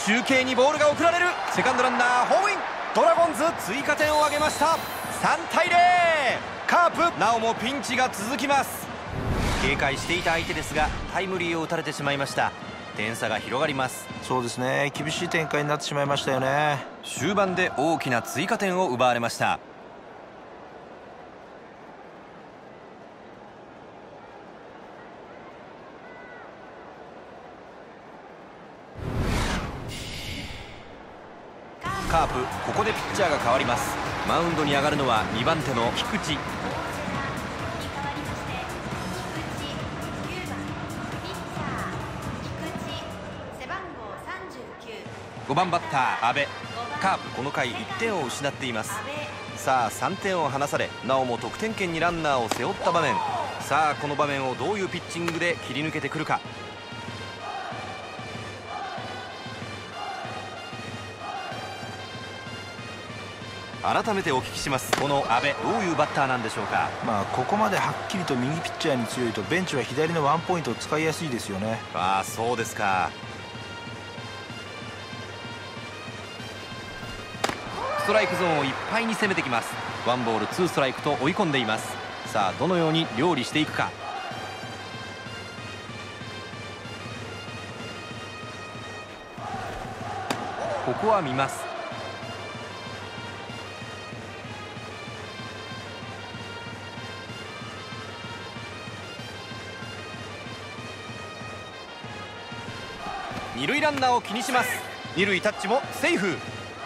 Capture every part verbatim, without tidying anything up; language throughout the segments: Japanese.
中継にボールが送られる。セカンドランナーホームイン。ドラゴンズ追加点を挙げました。さんたいゼロ。カープなおもピンチが続きます。警戒していた相手ですがタイムリーを打たれてしまいました。点差が広がります。 そうですね、厳しい展開になってしまいましたよね。 終盤で大きな追加点を奪われました。カープここでピッチャーが変わります。マウンドに上がるのはにばんての菊池。ごばんバッター阿部。カープこの回いってんを失っています。さあさんてんを離されなおも得点圏にランナーを背負った場面。さあこの場面をどういうピッチングで切り抜けてくるか。改めてお聞きします。この阿部どういうバッターなんでしょうか。 まあここまではっきりと右ピッチャーに強いとベンチは左のワンポイントを使いやすいですよね。 ああそうですか。ストライクゾーンをいっぱいに攻めてきます。ワンボールツーストライクと追い込んでいます。さあどのように料理していくか。ここは見ます。二塁ランナーを気にします。二塁タッチもセーフ。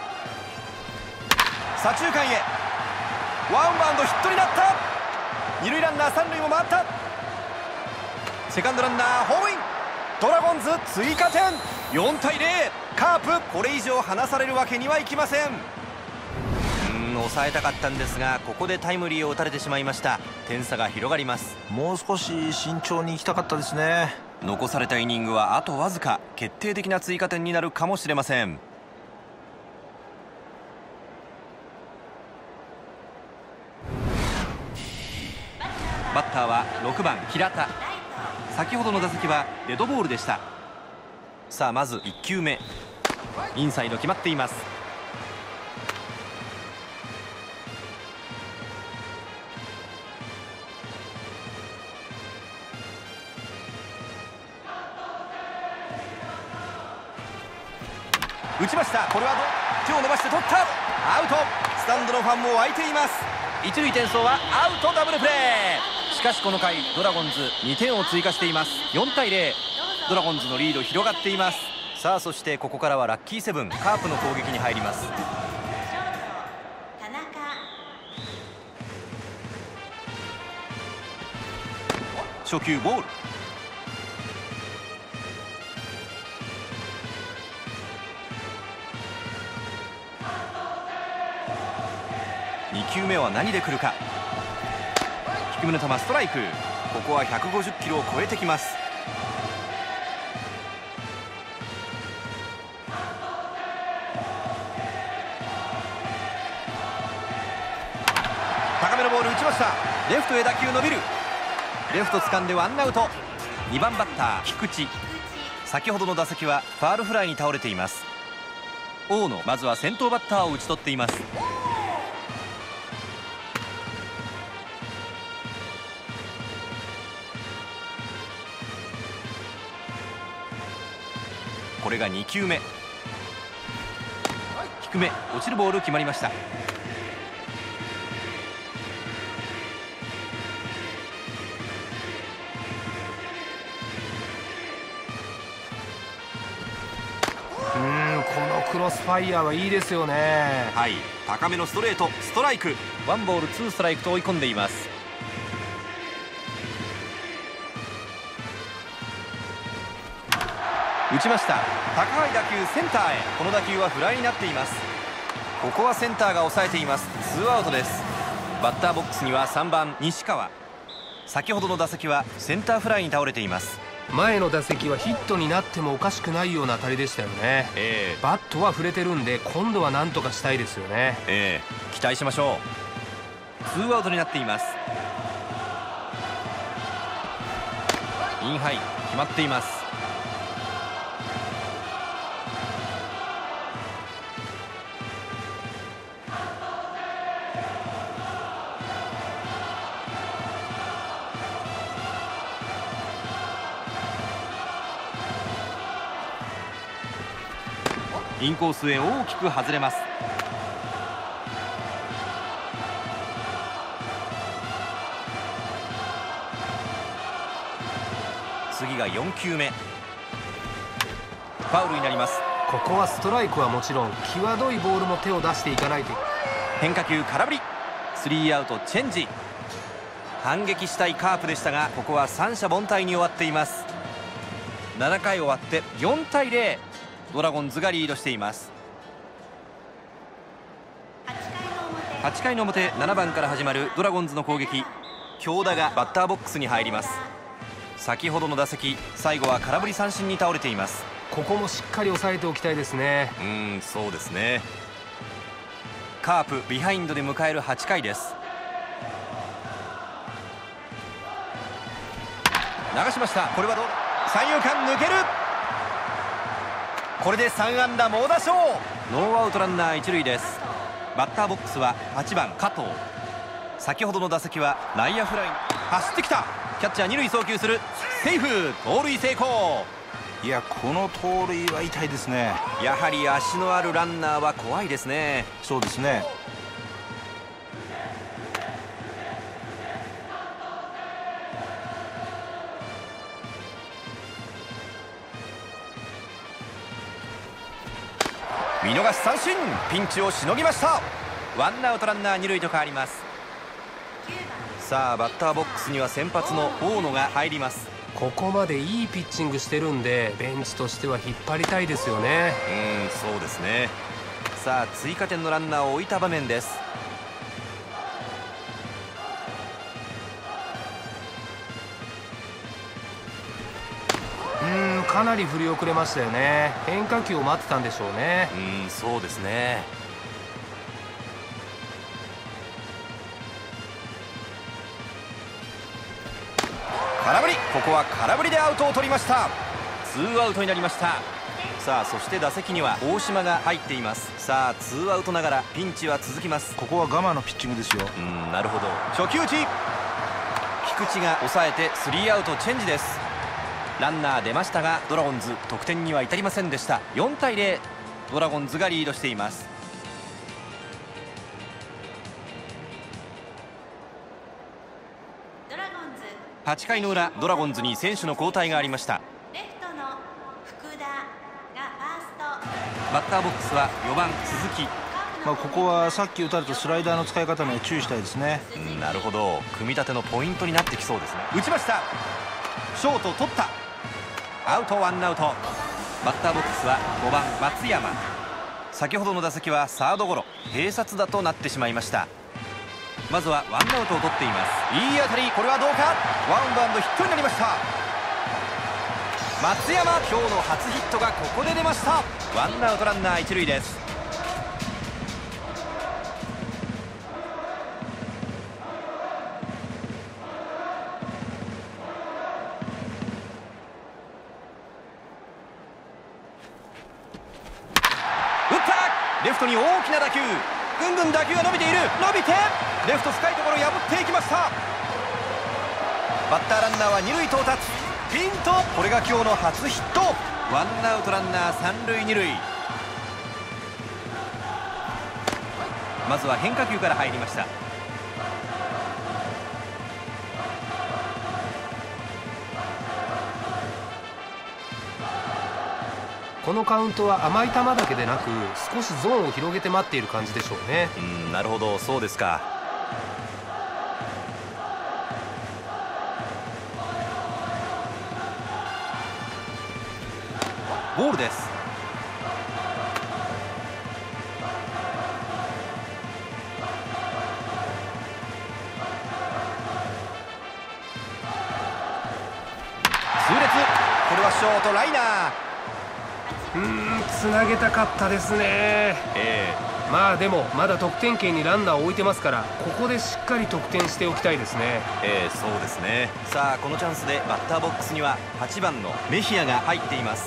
左中間へワンバウンドヒットになった。二塁ランナー三塁も回った。セカンドランナーホームイン。ドラゴンズ追加点。よんたいゼロ。カープこれ以上離されるわけにはいきません。うーん抑えたかったんですがここでタイムリーを打たれてしまいました。点差が広がります。 もう少し慎重に行きたかったですね。 残されたイニングはあとわずか。決定的な追加点になるかもしれません。バッターはろくばん平田。先ほどの打席はデッドボールでした。さあまずいっきゅうめインサイド決まっています。打ちました。これは手を伸ばして取った。アウト。スタンドのファンも沸いています。一塁転送はアウト。ダブルプレー。しかしこの回ドラゴンズにてんを追加しています。よんたいゼロ。ドラゴンズのリード広がっています。さあそしてここからはラッキーセブンカープの攻撃に入ります。初球ボール。にきゅうめは何で来るか。低めの球ストライク。ここはひゃくごじゅっキロを超えてきます。高めのボール打ちました。レフトへ打球伸びる。レフト掴んでワンアウト。にばんバッター菊池。先ほどの打席はファールフライに倒れています。大野まずは先頭バッターを打ち取っています。これがにきゅうめ。低め落ちるボール決まりました。 うーんこのクロスファイヤーはいいですよね。 はい、高めのストレートストライク。ワンボールツーストライクと追い込んでいます。打ちました。高い打球センターへ。この打球はフライになっています。ここはセンターが抑えています。ツーアウトです。バッターボックスにはさんばん西川。先ほどの打席はセンターフライに倒れています。 前の打席はヒットになってもおかしくないような当たりでしたよね。 えー、 バットは触れてるんで今度は何とかしたいですよね。 えー、期待しましょう。ツーアウトになっています。インハイ決まっています。 インコースへ大きく外れます。次がよんきゅうめ、ファウルになります。 ここはストライクはもちろん際どいボールも手を出していかないと。 変化球空振り、スリーアウトチェンジ。反撃したいカープでしたが、ここは三者凡退に終わっています。ななかい終わってよんたいゼロ、ドラゴンズがリードしています。はちかいの表、ななばんから始まるドラゴンズの攻撃。京田がバッターボックスに入ります。先ほどの打席、最後は空振り三振に倒れています。 ここもしっかり抑えておきたいですね。 うーん、そうですね。カープビハインドで迎えるはちかいです。流しました。これはどう、三遊間抜ける。これでさんあんだ猛打賞。ノーアウトランナー一塁です。バッターボックスははちばん加藤。先ほどの打席は内野フライに走ってきた。キャッチャー二塁送球する、セーフ、盗塁成功。 いや、この盗塁は痛いですね。 やはり足のあるランナーは怖いですね。 そうですね。 見逃し三振、ピンチをしのぎました。ワンアウトランナー二塁と変わります。さあバッターボックスには先発の大野が入ります。 ここまでいいピッチングしてるんで、ベンチとしては引っ張りたいですよね。 うーん、そうですね。さあ追加点のランナーを置いた場面です。 うーん、かなり振り遅れましたよね。変化球を待ってたんでしょうね。 うーん、そうですね。空振り、ここは空振りでアウトを取りました。ツーアウトになりました。さあそして打席には大島が入っています。さあツーアウトながらピンチは続きます。 ここは我慢のピッチングですよ。 うん、なるほど。初球打ち、菊池が抑えてスリーアウトチェンジです。ランナー出ましたがドラゴンズ得点には至りませんでした。よんたいゼロ、ドラゴンズがリードしています。はちかいの裏、ドラゴンズに選手の交代がありました。バッターボックスはよばん鈴木。 まあ、ここはさっき打たれたスライダーの使い方には注意したいですね。 うん、なるほど。組み立てのポイントになってきそうですね。打ちました。ショート取った。アウト、ワンアウト。バッターボックスはごばん松山。先ほどの打席はサードゴロ、併殺打となってしまいました。まずはワンアウトを取っています。いい当たり、これはどうか。ワンバウンドヒットになりました。松山、今日の初ヒットがここで出ました。ワンアウトランナー一塁です。打った。レフトに大きな打球。ぐんぐん打球が伸びている。伸びてレフト深いところ破っていきました。バッターランナーは二塁到達。ピンと、これが今日の初ヒット。ワンアウトランナー三塁二塁。まずは変化球から入りました。 このカウントは甘い球だけでなく、少しゾーンを広げて待っている感じでしょうね。 うん、なるほど、そうですか。ボールです。痛烈、これはショートライナー。 うーん、つなげたかったですね。 えー、まあでもまだ得点圏にランナーを置いてますから、ここでしっかり得点しておきたいですね。 えー、そうですね。さあこのチャンスでバッターボックスにははちばんのメヒアが入っています。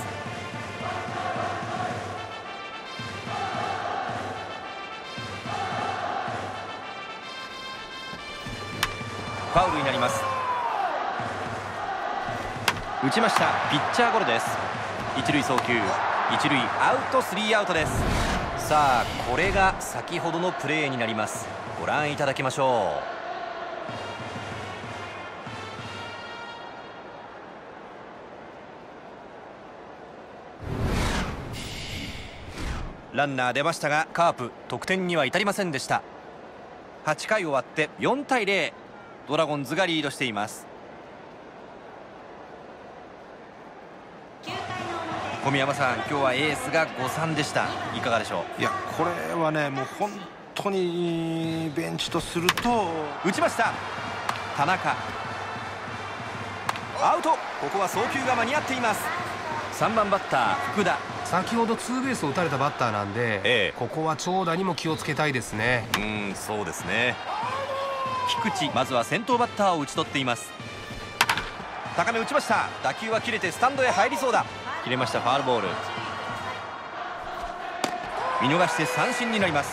ファウルになります。打ちました。ピッチャーゴロです。一塁送球。 一塁アウト、スリーアウトです。さあこれが先ほどのプレーになります。ご覧いただきましょう。ランナー出ましたがカープ得点には至りませんでした。はちかい終わってよんたいゼロ、ドラゴンズがリードしています。小宮山さん、今日はエースが誤算でした。いかがでしょいやこれはねもう本当にベンチとすると。 う打ちました。田中アウト。ここは送球が間に合っています。さんばんバッター福田。 先ほどツーベースを打たれたバッターなんで、ええ、ここは長打にも気をつけたいですね。 うん、そうですね。菊池、まずは先頭バッターを打ち取っています。高め打ちました。打球は切れてスタンドへ入りそうだ。切れました。ファールボール。見逃して三振になります。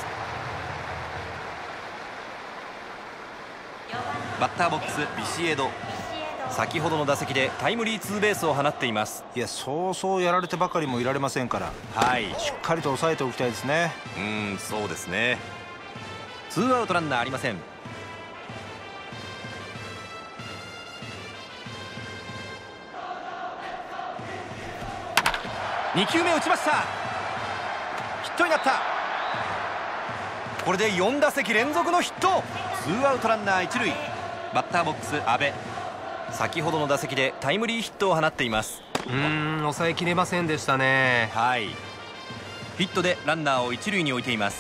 バッターボックスビシエド、先ほどの打席でタイムリーツーベースを放っています。 いやそうそうやられてばかりもいられませんから、 はい、 しっかりと抑えておきたいですね。 うん、そうですね。ツーアウトランナーありません。にきゅうめ打ちました。ヒットになった。これでよんだせき連続のヒット。ツーアウトランナー一塁。バッターボックス阿部、先ほどの打席でタイムリーヒットを放っています。 うーん、抑えきれませんでしたね。 はい、ヒットでランナーを一塁に置いています。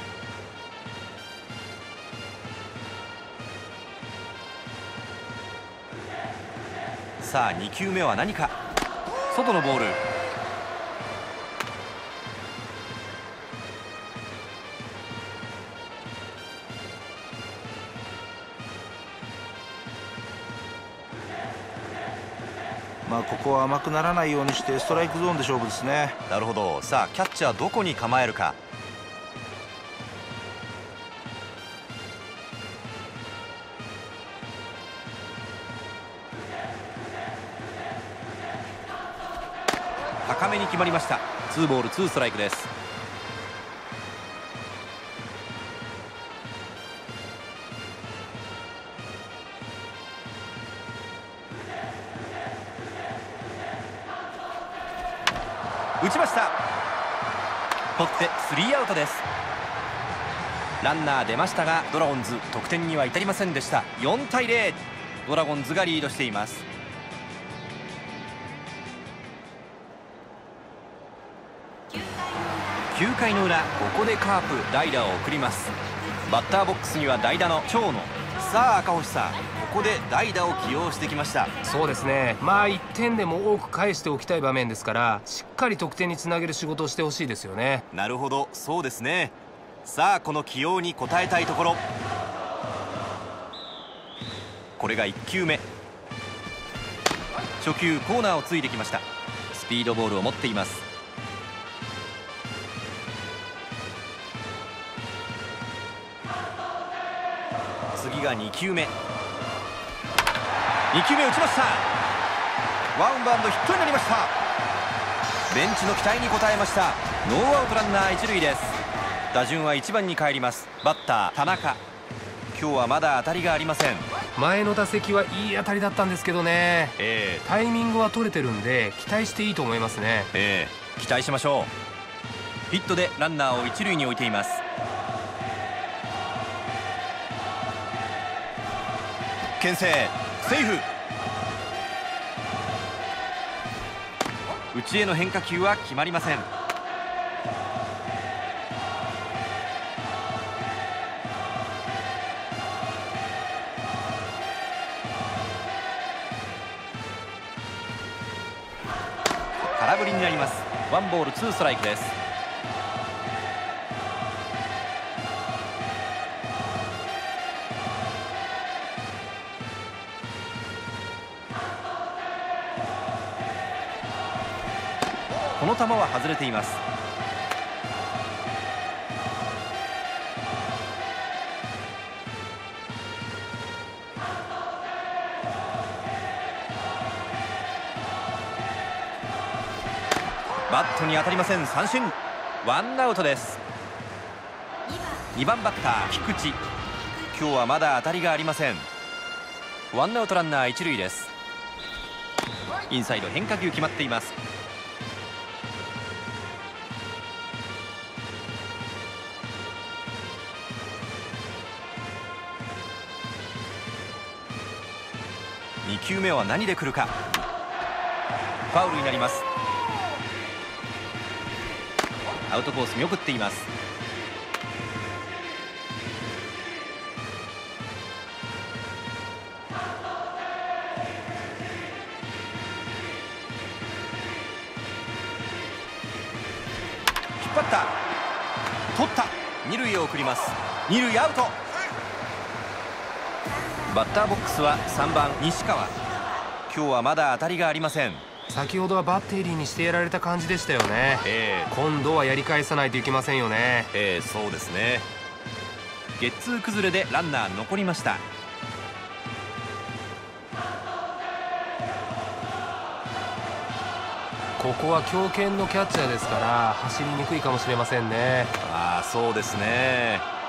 さあにきゅうめは何か。外のボール。 まあここは甘くならないようにしてストライクゾーンで勝負ですね。 なるほど。さあキャッチャーどこに構えるか。高めに決まりました。ツーボールツーストライクです。打ちました。取ってスリーアウトです。ランナー出ましたがドラゴンズ得点には至りませんでした。よんたいゼロ、ドラゴンズがリードしています。きゅうかいの裏、ここでカープ代打を送ります。バッターボックスには代打の長野。さあ赤星さん、ここで代打を起用してきました。 そうですね。まあいってんでも多く返しておきたい場面ですから、しっかり得点につなげる仕事をしてほしいですよね。 なるほど、そうですね。さあこの起用に応えたいところ。これがいっきゅうめ。初球コーナーをついてきました。スピードボールを持っています。次がにきゅうめ。にきゅうめ打ちました。ワンバウンドヒットになりました。ベンチの期待に応えました。ノーアウトランナー一塁です。打順はいちばんに帰ります。バッター田中。今日はまだ当たりがありません。 前の打席はいい当たりだったんですけどね、えー、タイミングは取れてるんで期待していいと思いますね。 えー、期待しましょう。ヒットでランナーを一塁に置いています。牽制セーフ。内への変化球は決まりません。空振りになります。ワンボールツーストライクです。この球は外れています。 バットに当たりません。三振。ワンアウトです。にばんバッター菊池、今日はまだ当たりがありません。ワンアウトランナー一塁です。インサイド変化球決まっています。に球目は何で来るか。ファウルになります。アウトコース見送っています。引っ張った、取った、二塁へ送ります。二塁アウト。バッターボックスはさんばん西川、今日はまだ当たりがありません。 先ほどはバッテリーにしてやられた感じでしたよね。えー、今度はやり返さないといけませんよね。 えー、そうですね。ゲッツー崩れでランナー残りました。 ここは強肩のキャッチャーですから走りにくいかもしれませんね。 ああ、そうですね。